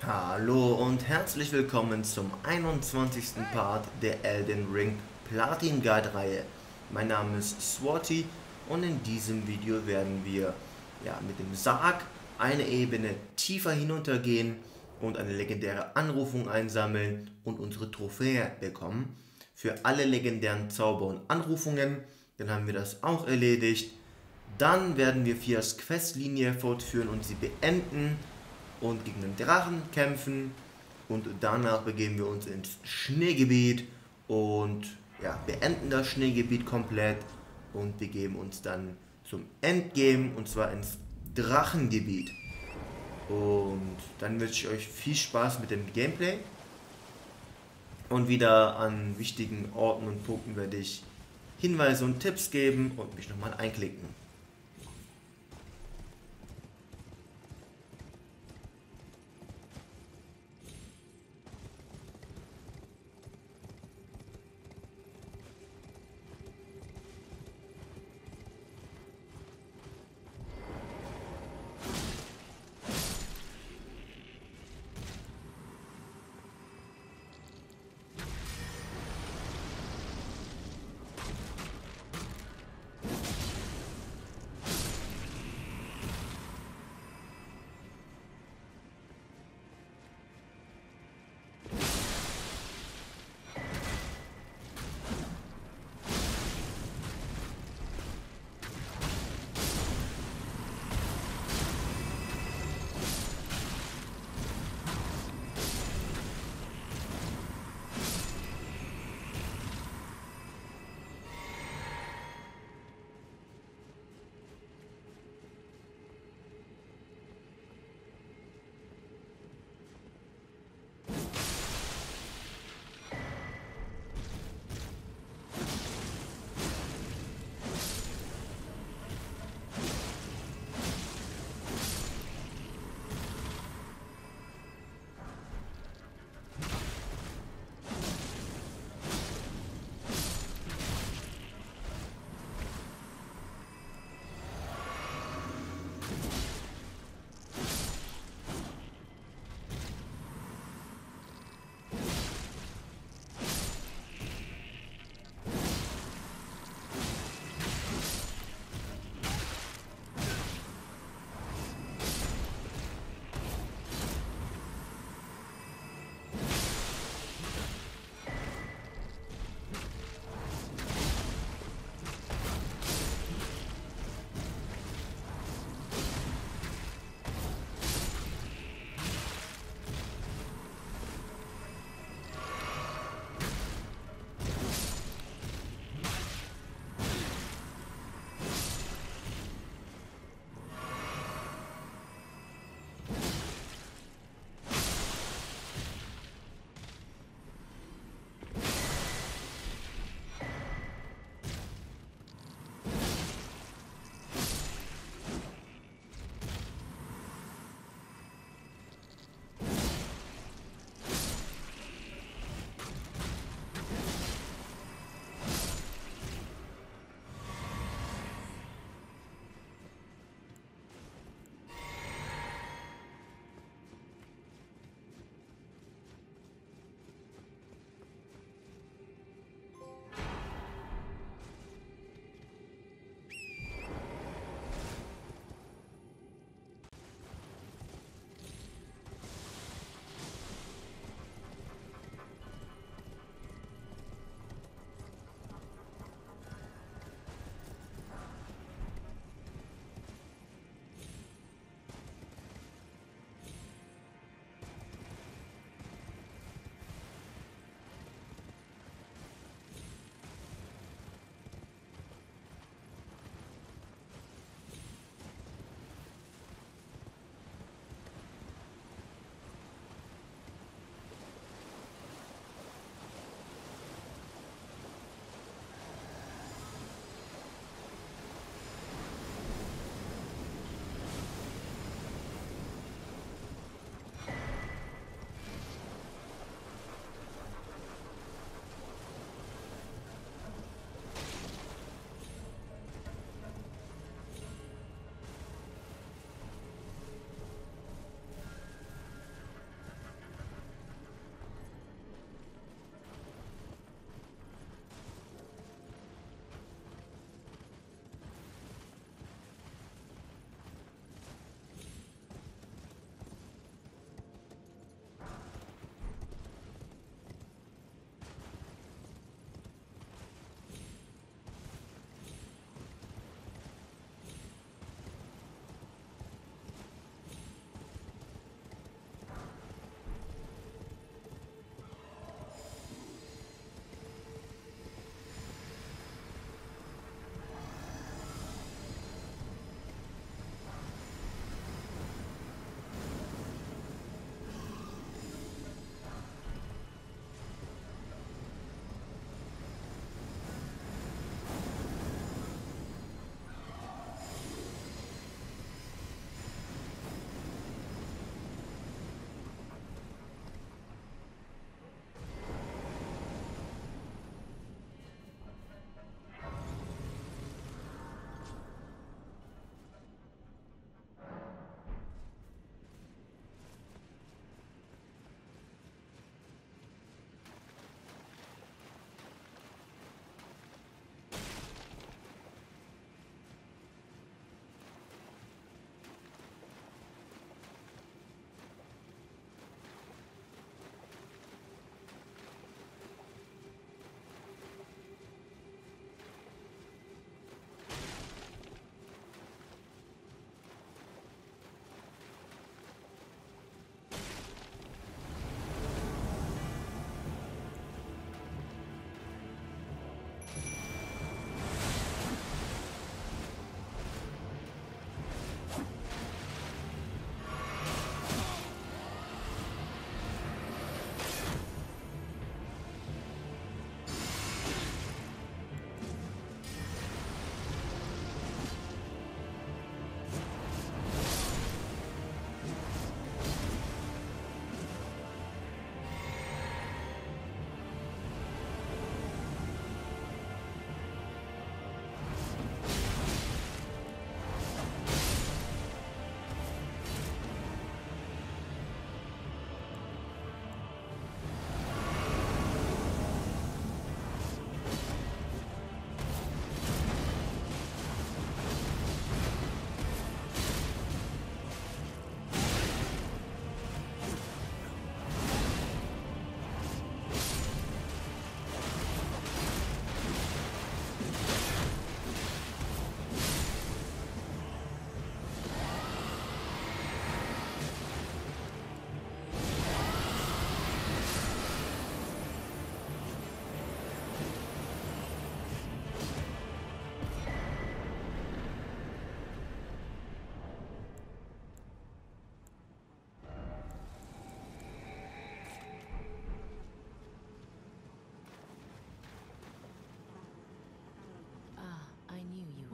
Hallo und herzlich willkommen zum 21. Part der Elden Ring Platin Guide Reihe. Mein Name ist Swati und in diesem Video werden wir mit dem Sarg eine Ebene tiefer hinuntergehen und eine legendäre Anrufung einsammeln und unsere Trophäe bekommen. Für alle legendären Zauber und Anrufungen, dann haben wir das auch erledigt. Dann werden wir Fias Questlinie fortführen und sie beenden und gegen den Drachen kämpfen und danach begeben wir uns ins Schneegebiet und beenden das Schneegebiet komplett und begeben uns dann zum Endgame und zwar ins Drachengebiet. Und dann wünsche ich euch viel Spaß mit dem Gameplay und wieder an wichtigen Orten und Punkten werde ich Hinweise und Tipps geben und mich nochmal einklicken.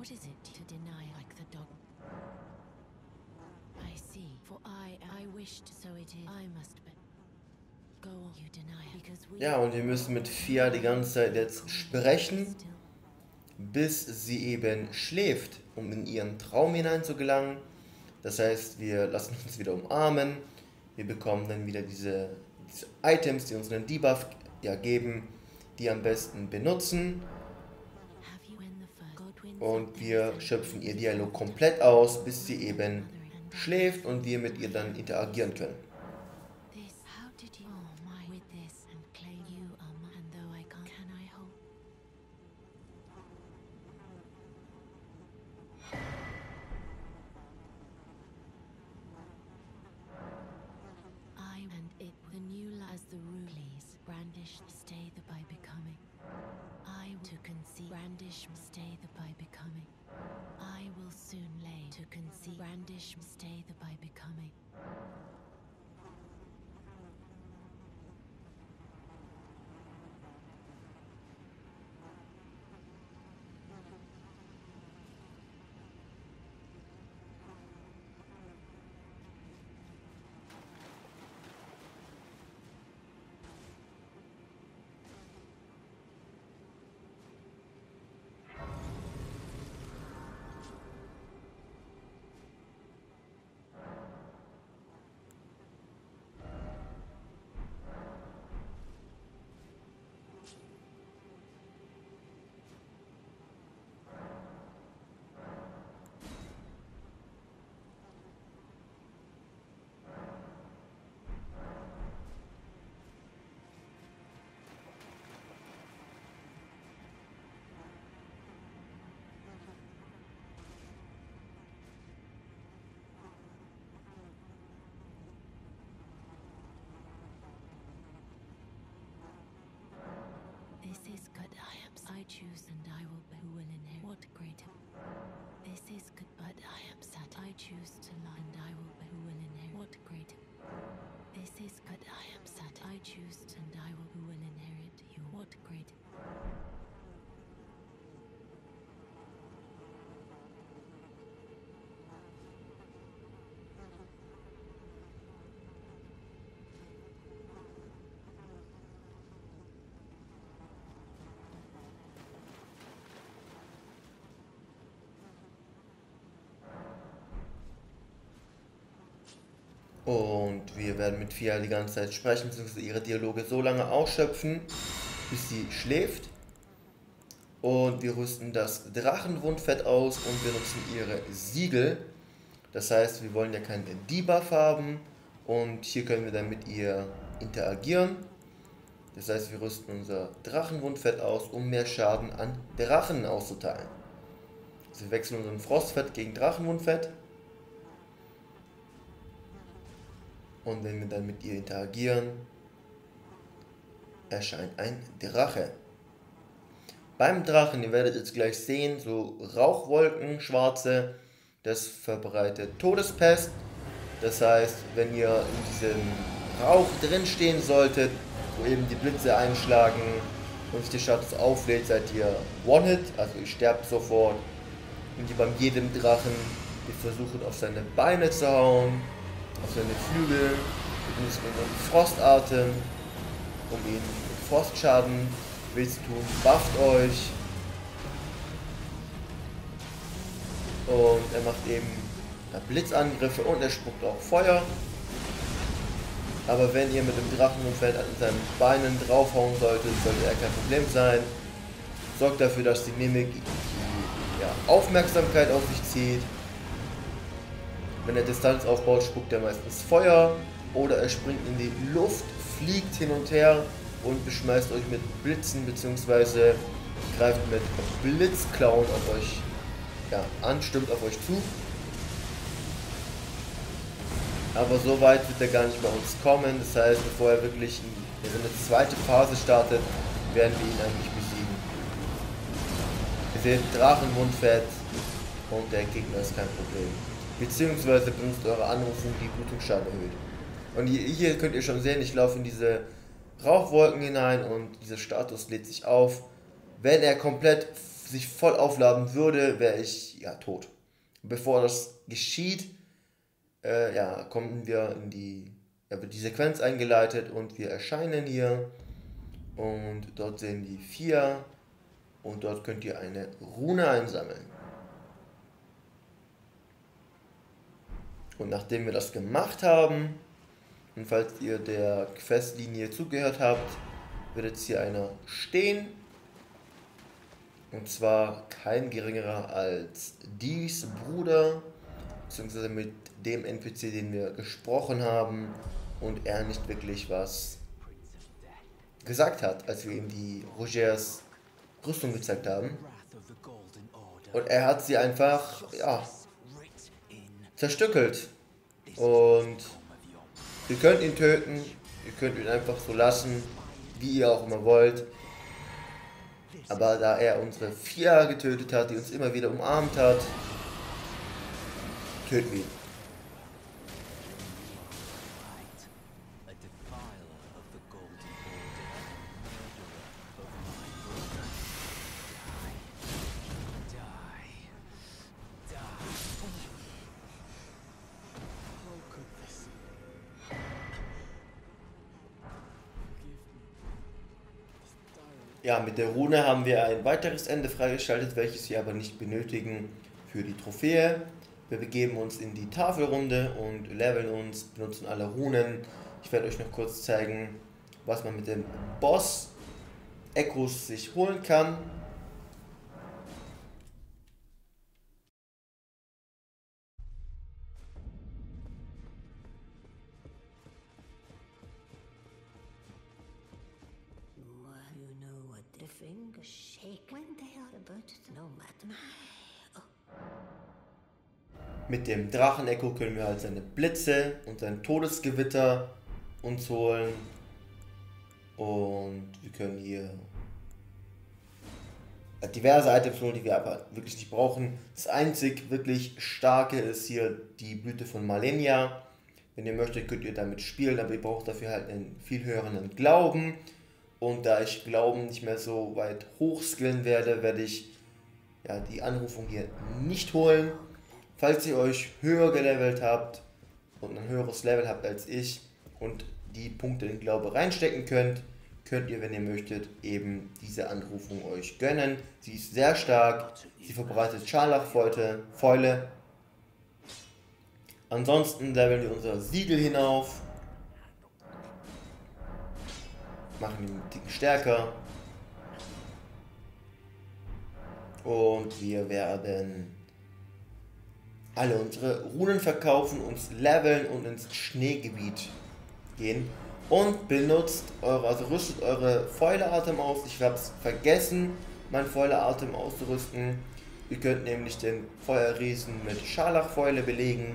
What is it to deny like the dog? I see. For I wished, so it is. I must but go on. You deny because we. Ja, und wir müssen mit Fia die ganze Zeit jetzt sprechen, bis sie eben schläft, um in ihren Traum hineinzugelangen. Das heißt, wir lassen uns wieder umarmen, wir bekommen dann wieder diese Items, die uns einen Debuff geben, die am besten benutzen. Und wir schöpfen ihr Dialog komplett aus, bis sie eben schläft und wir mit ihr dann interagieren können. Brandish, stay the by becoming. I will soon lay to conceive. Brandish, stay the by becoming. This is good. I choose and I will be who will inherit. What greater? This is good, but I am sad. I choose to lie and I will be who will inherit. What greater? This is good. I am sad. I choose and I will who will inherit you. What greater? Und wir werden mit Fia die ganze Zeit sprechen, beziehungsweise ihre Dialoge so lange ausschöpfen, bis sie schläft. Und wir rüsten das Drachenwundfett aus und benutzen ihre Siegel. Das heißt, wir wollen ja keinen Debuff haben und hier können wir dann mit ihr interagieren. Das heißt, wir rüsten unser Drachenwundfett aus, um mehr Schaden an Drachen auszuteilen. Also wir wechseln unseren Frostfett gegen Drachenwundfett. Und wenn wir dann mit ihr interagieren, erscheint ein Drache. Beim Drachen, ihr werdet jetzt gleich sehen, so Rauchwolken, schwarze, das verbreitet Todespest. Das heißt, wenn ihr in diesem Rauch drin stehen solltet, wo eben die Blitze einschlagen und sich der Status auflädt, seid ihr One-Hit, also ihr sterbt sofort. Und ihr beim jedem Drachen, ihr versucht auf seine Beine zu hauen, auf seine Flügel, wir benutzen unseren Frostatem, um ihn mit Frostschaden wild zu tun. Bufft euch. Und er macht eben Blitzangriffe und er spuckt auch Feuer. Aber wenn ihr mit dem Drachenumfeld an seinen Beinen draufhauen solltet, sollte er kein Problem sein. Sorgt dafür, dass die Mimik die Aufmerksamkeit auf sich zieht. Wenn er Distanz aufbaut, spuckt er meistens Feuer oder er springt in die Luft, fliegt hin und her und beschmeißt euch mit Blitzen bzw. greift mit Blitzklauen auf euch an, stürmt auf euch zu. Aber so weit wird er gar nicht bei uns kommen, das heißt, bevor er wirklich in eine zweite Phase startet, werden wir ihn eigentlich besiegen. Ihr seht Drachenwundfett und der Gegner ist kein Problem. Beziehungsweise benutzt eure Anrufung, die Blutungsschaden erhöht. Und hier könnt ihr schon sehen, ich laufe in diese Rauchwolken hinein und dieser Status lädt sich auf. Wenn er komplett sich voll aufladen würde, wäre ich ja tot. Bevor das geschieht, kommen wir wird die Sequenz eingeleitet und wir erscheinen hier und dort sehen die 4 und dort könnt ihr eine Rune einsammeln. Und nachdem wir das gemacht haben, und falls ihr der Questlinie zugehört habt, wird jetzt hier einer stehen. Und zwar kein geringerer als Dees Bruder, beziehungsweise mit dem NPC, den wir gesprochen haben und er nicht wirklich was gesagt hat, als wir ihm die Rogers Rüstung gezeigt haben. Und er hat sie einfach, zerstückelt. Und ihr könnt ihn töten, ihr könnt ihn einfach so lassen, wie ihr auch immer wollt. Aber da er unsere 4 getötet hat, die uns immer wieder umarmt hat, töten wir ihn. Ja, mit der Rune haben wir ein weiteres Ende freigeschaltet, welches wir aber nicht benötigen für die Trophäe. Wir begeben uns in die Tafelrunde und leveln uns, benutzen alle Runen. Ich werde euch noch kurz zeigen, was man mit dem Boss Echos sich holen kann. Mit dem Drachen-Echo können wir halt seine Blitze und sein Todesgewitter uns holen. Und wir können hier diverse Items holen, die wir aber wirklich nicht brauchen. Das einzig wirklich starke ist hier die Blüte von Malenia. Wenn ihr möchtet, könnt ihr damit spielen, aber ihr braucht dafür halt einen viel höheren Glauben. Und da ich Glauben nicht mehr so weit hochskillen werde, werde ich die Anrufung hier nicht holen. Falls ihr euch höher gelevelt habt und ein höheres Level habt als ich und die Punkte in Glaube reinstecken könnt, könnt ihr, wenn ihr möchtet, eben diese Anrufung euch gönnen. Sie ist sehr stark, sie verbreitet Scharlachfäule. Ansonsten leveln wir unser Siegel hinauf, machen ihn einen Ticken stärker und wir werden alle unsere Runen verkaufen, uns leveln und ins Schneegebiet gehen und rüstet eure Fäuleatem aus. Ich habe es vergessen, mein Fäuleatem auszurüsten. Ihr könnt nämlich den Feuerriesen mit Scharlachfäule belegen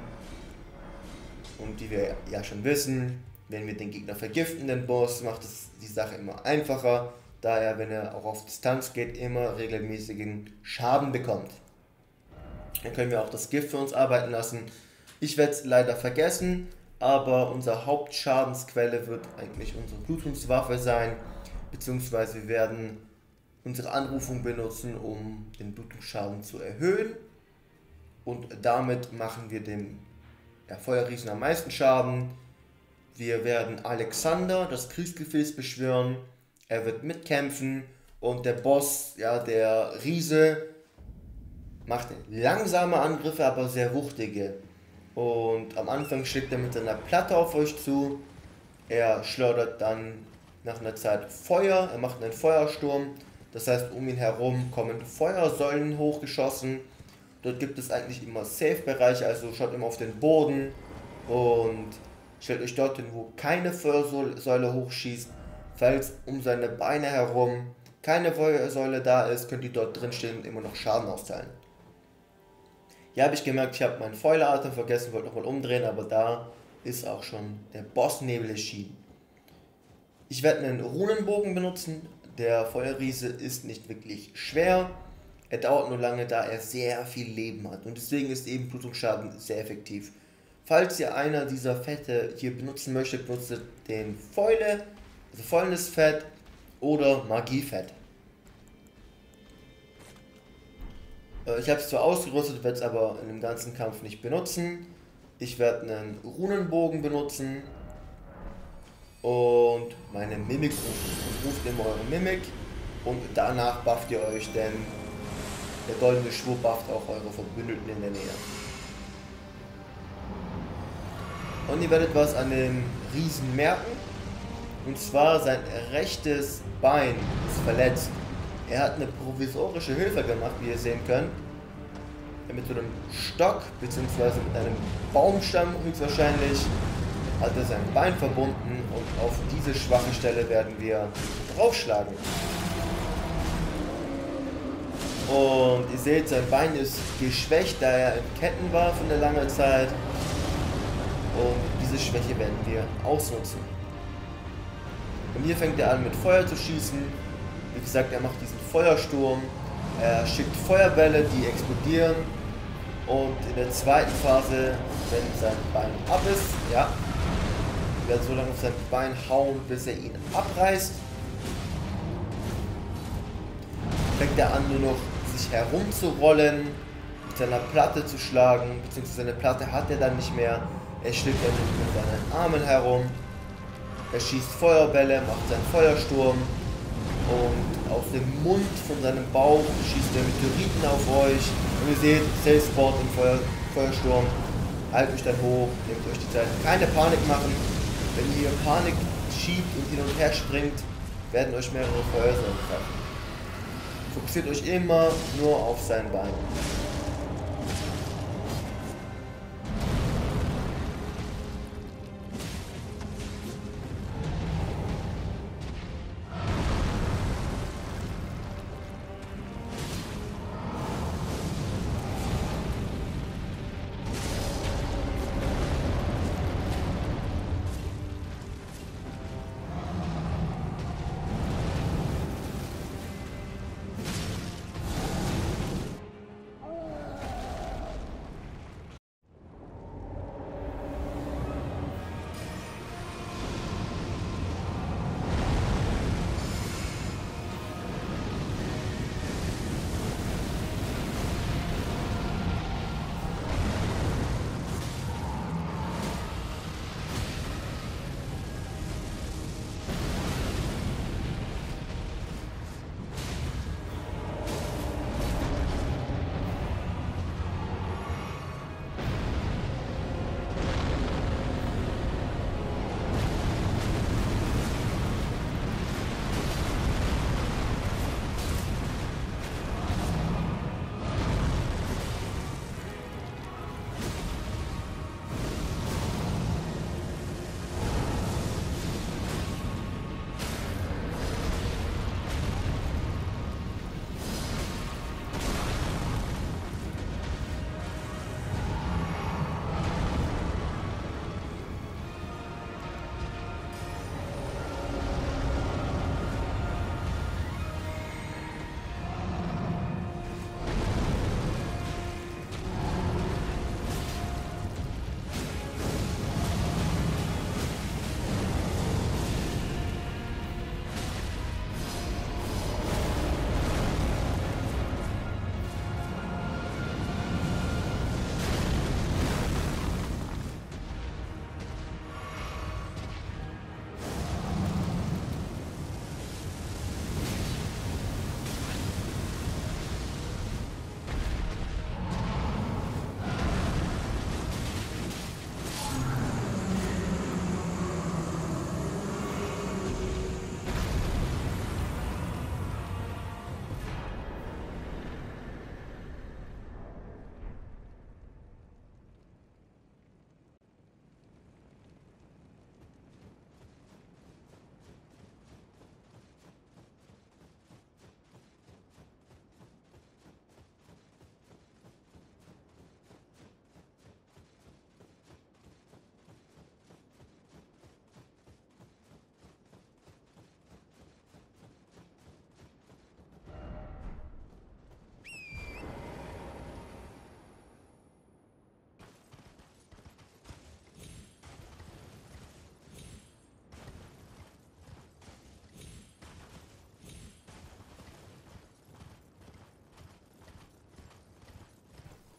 und wie wir ja schon wissen, wenn wir den Gegner vergiften, den Boss, macht es die Sache immer einfacher, da er, wenn er auch auf Distanz geht, immer regelmäßigen Schaden bekommt. Dann können wir auch das Gift für uns arbeiten lassen. Ich werde es leider vergessen, aber unsere Hauptschadensquelle wird eigentlich unsere Blutungswaffe sein, beziehungsweise wir werden unsere Anrufung benutzen, um den Blutungsschaden zu erhöhen. Und damit machen wir dem Feuerriesen am meisten Schaden. Wir werden Alexander, das Kriegsgefäß, beschwören. Er wird mitkämpfen und der Boss, der Riese, macht langsame Angriffe, aber sehr wuchtige. Und am Anfang schlägt er mit seiner Platte auf euch zu. Er schleudert dann nach einer Zeit Feuer, er macht einen Feuersturm. Das heißt, um ihn herum kommen Feuersäulen hochgeschossen. Dort gibt es eigentlich immer Safe-Bereiche, also schaut immer auf den Boden und stellt euch dorthin, wo keine Feuersäule hochschießt. Falls um seine Beine herum keine Feuersäule da ist, könnt ihr dort drin stehen und immer noch Schaden austeilen. Hier habe ich gemerkt, ich habe meinen Fäuleatem vergessen, wollte nochmal umdrehen, aber da ist auch schon der Bossnebel erschienen. Ich werde einen Runenbogen benutzen. Der Feuerriese ist nicht wirklich schwer. Er dauert nur lange, da er sehr viel Leben hat. Und deswegen ist eben Blutungsschaden sehr effektiv. Falls ihr einer dieser Fette hier benutzen möchtet, benutzt den Fäulnisfett oder Magiefett. Ich habe es zwar ausgerüstet, werde es aber in dem ganzen Kampf nicht benutzen. Ich werde einen Runenbogen benutzen und meine Mimik ruft immer eure Mimik und danach bufft ihr euch, denn der goldene Schwur bufft auch eure Verbündeten in der Nähe. Und ihr werdet was an dem Riesen merken, und zwar sein rechtes Bein ist verletzt. Er hat eine provisorische Hilfe gemacht, wie ihr sehen könnt. Mit so einem Stock bzw. mit einem Baumstamm höchstwahrscheinlich hat er sein Bein verbunden, und auf diese schwache Stelle werden wir draufschlagen. Und ihr seht, sein Bein ist geschwächt, da er in Ketten war für eine lange Zeit. Und diese Schwäche werden wir ausnutzen. Und hier fängt er an mit Feuer zu schießen. Wie gesagt, er macht diesen Feuersturm. Er schickt Feuerbälle, die explodieren. Und in der zweiten Phase, wenn sein Bein ab ist, ja, wir werden so lange auf sein Bein hauen, bis er ihn abreißt. Fängt er an, nur noch sich herumzurollen, mit seiner Platte zu schlagen, beziehungsweise seine Platte hat er dann nicht mehr. Er schlägt dann mit seinen Armen herum. Er schießt Feuerbälle, macht seinen Feuersturm. Und aus dem Mund von seinem Bauch schießt er Meteoriten auf euch. Und ihr seht, Safe Spot im Feuersturm. Haltet euch dann hoch, nehmt euch die Zeit. Keine Panik machen. Wenn ihr Panik schiebt und hin und her springt, werden euch mehrere Feuersäulen treffen. Fokussiert euch immer nur auf sein Bein.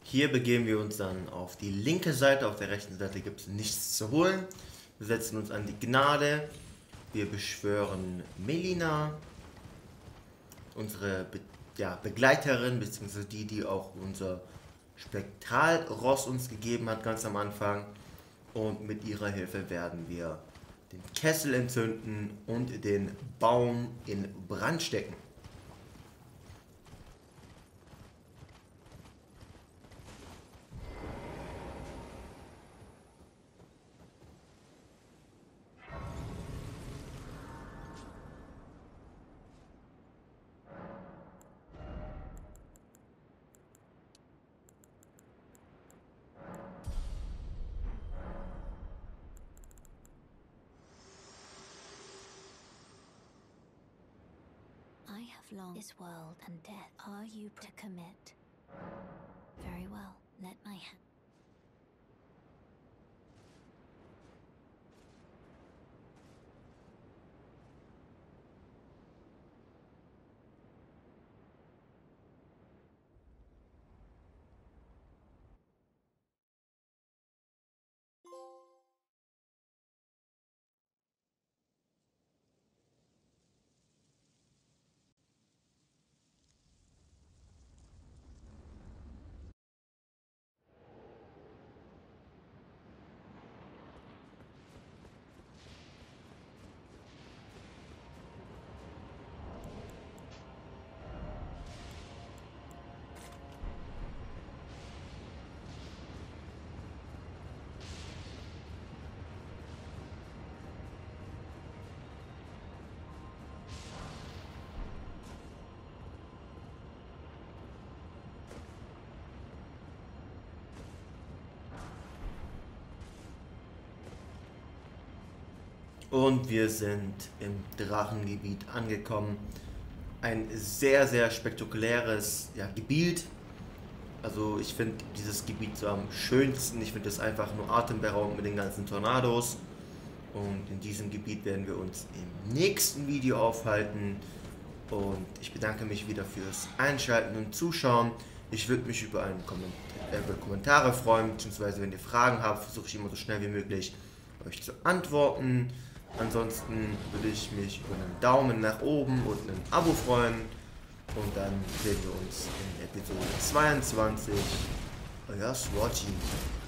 Hier begeben wir uns dann auf die linke Seite. Auf der rechten Seite gibt es nichts zu holen. Wir setzen uns an die Gnade. Wir beschwören Melina, unsere Begleiterin, beziehungsweise die auch unser Spektralross uns gegeben hat, ganz am Anfang. Und mit ihrer Hilfe werden wir den Kessel entzünden und den Baum in Brand stecken. I have long this world and death. Are you to commit? Very well. Let my hand. Und wir sind im Drachengebiet angekommen. Ein sehr, sehr spektakuläres Gebiet. Also ich finde dieses Gebiet so am schönsten. Ich finde es einfach nur atemberaubend mit den ganzen Tornados. Und in diesem Gebiet werden wir uns im nächsten Video aufhalten. Und ich bedanke mich wieder fürs Einschalten und Zuschauen. Ich würde mich über Kommentare freuen, beziehungsweise wenn ihr Fragen habt, versuche ich immer so schnell wie möglich euch zu antworten. Ansonsten würde ich mich über einen Daumen nach oben und ein Abo freuen. Und dann sehen wir uns in Episode 22. Euer Swatchy.